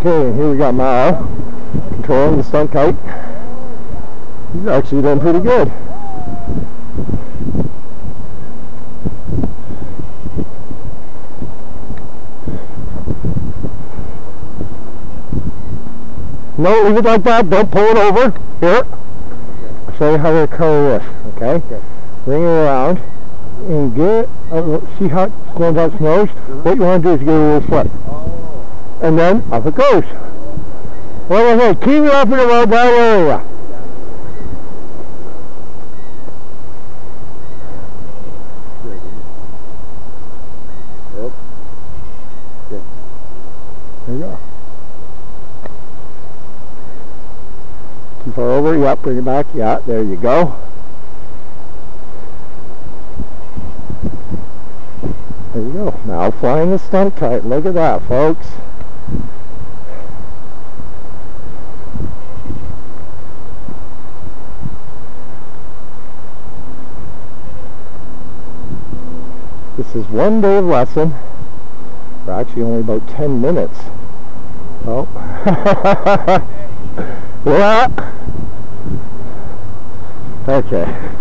Okay, and here we got Mal controlling the stunt kite. He's actually doing pretty good. No, leave it like that. Don't pull it over. Here. I'll show you how to color this. Okay? Bring it around and get see how it's going down its nose? What you want to do is give it a little flip. And then up it goes. What do I say? Keep it up in about that area. There you go. Too far over, yep, bring it back, yeah, there you go. There you go. Now flying the stunt kite. Look at that, folks. This is one day of lesson. We're actually only about 10 minutes. Oh. Yeah. Okay.